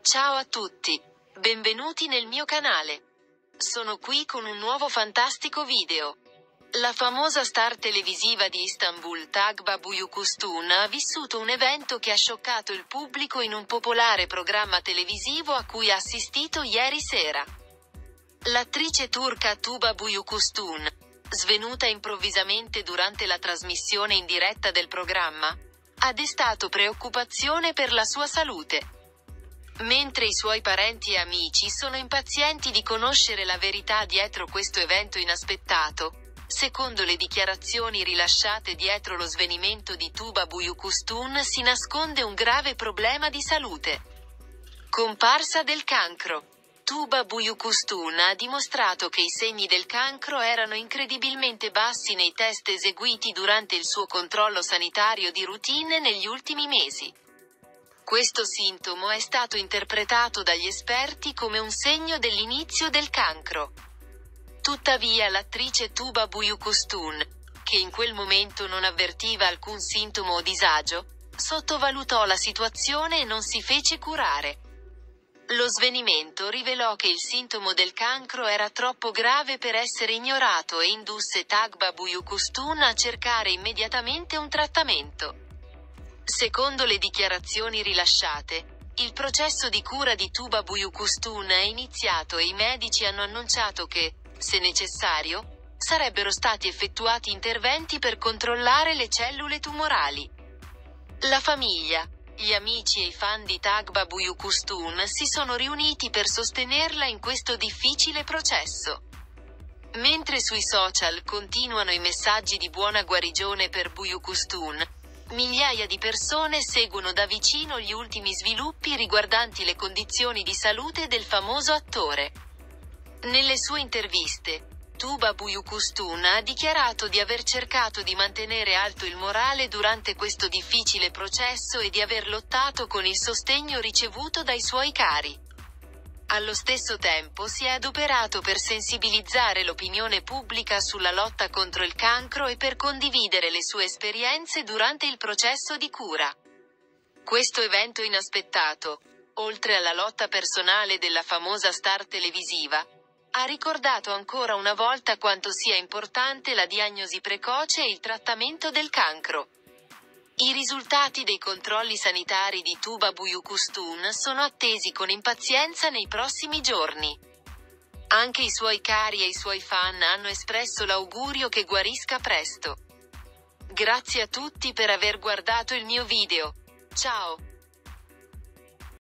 Ciao a tutti. Benvenuti nel mio canale. Sono qui con un nuovo fantastico video. La famosa star televisiva di Istanbul Tuğba Büyüküstün ha vissuto un evento che ha scioccato il pubblico in un popolare programma televisivo a cui ha assistito ieri sera. L'attrice turca Tuğba Büyüküstün, svenuta improvvisamente durante la trasmissione in diretta del programma, ha destato preoccupazione per la sua salute. Mentre i suoi parenti e amici sono impazienti di conoscere la verità dietro questo evento inaspettato, secondo le dichiarazioni rilasciate dietro lo svenimento di Tuğba Büyüküstün si nasconde un grave problema di salute. Comparsa del cancro. Tuğba Büyüküstün ha dimostrato che i segni del cancro erano incredibilmente bassi nei test eseguiti durante il suo controllo sanitario di routine negli ultimi mesi. Questo sintomo è stato interpretato dagli esperti come un segno dell'inizio del cancro. Tuttavia l'attrice Tuğba Büyüküstün, che in quel momento non avvertiva alcun sintomo o disagio, sottovalutò la situazione e non si fece curare. Lo svenimento rivelò che il sintomo del cancro era troppo grave per essere ignorato e indusse Tuğba Büyüküstün a cercare immediatamente un trattamento. Secondo le dichiarazioni rilasciate, il processo di cura di Tuğba Büyüküstün è iniziato e i medici hanno annunciato che, se necessario, sarebbero stati effettuati interventi per controllare le cellule tumorali. La famiglia, gli amici e i fan di Tuğba Büyüküstün si sono riuniti per sostenerla in questo difficile processo. Mentre sui social continuano i messaggi di buona guarigione per Büyüküstün, migliaia di persone seguono da vicino gli ultimi sviluppi riguardanti le condizioni di salute del famoso attore. Nelle sue interviste, Tuğba Büyüküstün ha dichiarato di aver cercato di mantenere alto il morale durante questo difficile processo e di aver lottato con il sostegno ricevuto dai suoi cari. Allo stesso tempo si è adoperato per sensibilizzare l'opinione pubblica sulla lotta contro il cancro e per condividere le sue esperienze durante il processo di cura. Questo evento inaspettato, oltre alla lotta personale della famosa star televisiva, ha ricordato ancora una volta quanto sia importante la diagnosi precoce e il trattamento del cancro. I risultati dei controlli sanitari di Tuğba Büyüküstün sono attesi con impazienza nei prossimi giorni. Anche i suoi cari e i suoi fan hanno espresso l'augurio che guarisca presto. Grazie a tutti per aver guardato il mio video. Ciao!